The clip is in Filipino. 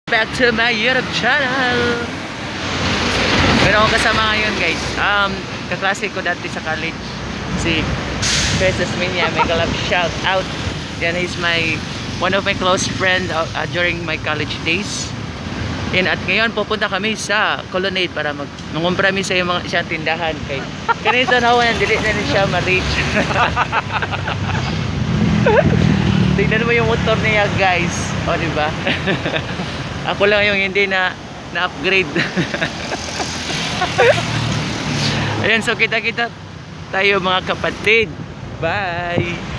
Back to my YouTube channel. Meron akong kasama ngayon guys. Kaklase ko dati sa college, si Festus Minya. May kalab shout out. Yan is one of my close friend during my college days. At ngayon pupunta kami sa Colonnade para mag-compromise sa yung mga isang tindahan kay kanito na ako dili na siya ma-reach. Tingnan mo yung motor niya guys. O diba? Ako lang yung hindi na-upgrade. Ayan, so kita-kita tayo mga kapatid. Bye!